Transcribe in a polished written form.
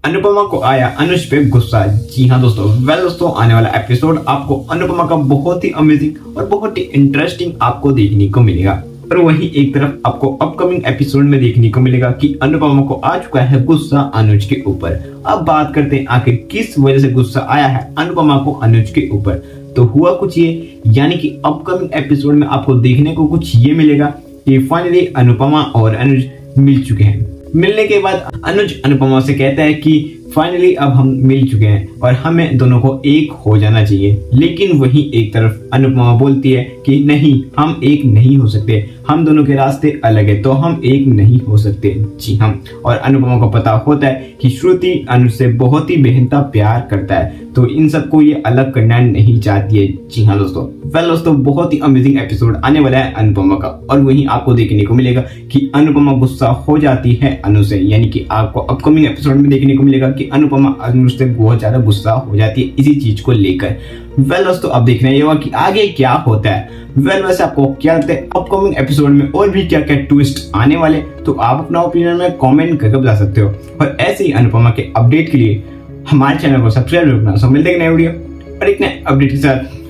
अनुपमा को आया अनुज पे गुस्सा। जी हाँ दोस्तों, दोस्तों आने वाला एपिसोड आपको अनुपमा का बहुत ही अमेजिंग और बहुत ही इंटरेस्टिंग आपको देखने को मिलेगा। और वही एक तरफ आपको अपकमिंग एपिसोड में देखने को मिलेगा कि अनुपमा को आ चुका है गुस्सा अनुज के ऊपर। अब बात करते हैं आखिर किस वजह से गुस्सा आया है अनुपमा को अनुज के ऊपर। तो हुआ कुछ ये, यानी कि अपकमिंग एपिसोड में आपको देखने को कुछ ये मिलेगा कि फाइनली अनुपमा और अनुज मिल चुके हैं। मिलने के बाद अनुज अनुपमा से कहता है कि फाइनली अब हम मिल चुके हैं और हमें दोनों को एक हो जाना चाहिए। लेकिन वहीं एक तरफ अनुपमा बोलती है कि नहीं, हम एक नहीं हो सकते, हम दोनों के रास्ते अलग है, तो हम एक नहीं हो सकते। जी हाँ, और अनुपमा को पता होता है कि श्रुति अनुज से बहुत ही बेहद प्यार करता है, तो इन सबको ये अलग करना नहीं चाहती है। जी हाँ दोस्तों, दोस्तों बहुत ही अमेजिंग एपिसोड आने वाला है अनुपमा का। और वहीं आपको देखने को मिलेगा कि अनुपमा गुस्सा हो जाती है अनुज से, यानी कि आपको अपकमिंग एपिसोड में देखने को मिलेगा कि अनुपमा अनुज से बहुत ज्यादा गुस्सा हो जाती है इसी चीज को लेकर। दोस्तों अब देखना ये होगा कि आगे क्या होता है। वैसे आपको क्या लगता है अपकमिंग एपिसोड में और भी क्या क्या ट्विस्ट आने वाले, तो आप अपना ओपिनियन में कमेंट करके बता सकते हो। और ऐसे ही अनुपमा के अपडेट के लिए हमारे चैनल को सब्सक्राइब रखना। मिलते हैं नए वीडियो और एक नए अपडेट के साथ।